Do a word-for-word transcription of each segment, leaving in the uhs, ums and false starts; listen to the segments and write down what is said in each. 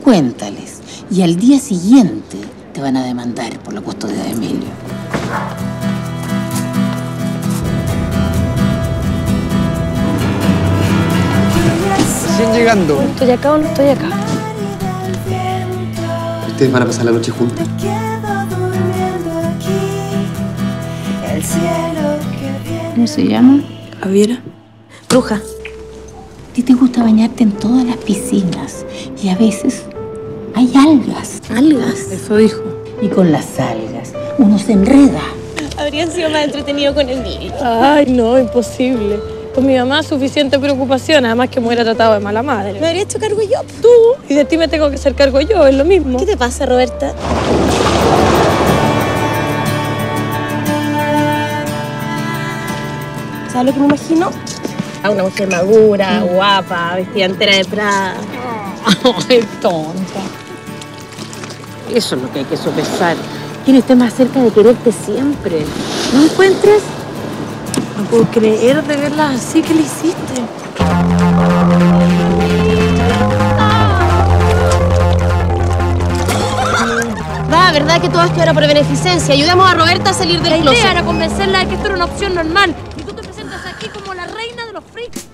cuéntales. Y al día siguiente te van a demandar por la custodia de Emilio. ¿Recién llegando? ¿Estoy acá o no estoy acá? ¿Ustedes van a pasar la noche juntas? ¿Cómo se llama? Javiera. Bruja. A ti te gusta bañarte en todas las piscinas y a veces hay algas. ¿Algas? Eso dijo. Y con las algas uno se enreda. Habría sido más entretenido con Emilio. Ay, no, imposible. Con mi mamá suficiente preocupación, además que me hubiera tratado de mala madre. ¿Me habría hecho cargo yo? Tú, y de ti me tengo que hacer cargo yo, es lo mismo. ¿Qué te pasa, Roberta? ¿Sabes lo que me imagino? A una mujer madura, mm. guapa, vestida entera de Prada. Ay, tonta. Eso es lo que hay que sopesar. ¿Quién esté más cerca de quererte siempre? ¿No encuentras? No puedo creer de verla así. ¿Qué le hiciste? Va, ¿verdad que todo esto era por beneficencia? Ayudemos a Roberta a salir del closet. La idea era convencerla de que esto era una opción normal. Y tú te presentas aquí como la reina de los freaks.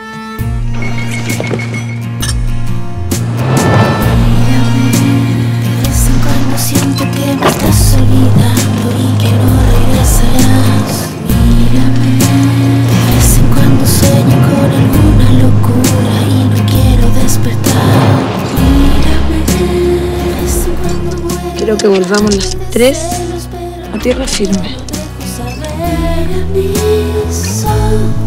Siento que me estás olvidando y que no regresarás. Mírame, de vez en cuando sueño con alguna locura y no quiero despertar. Mírame, de vez en cuando vuelvo. Quiero que volvamos las tres a tierra firme. Saber a mi sol.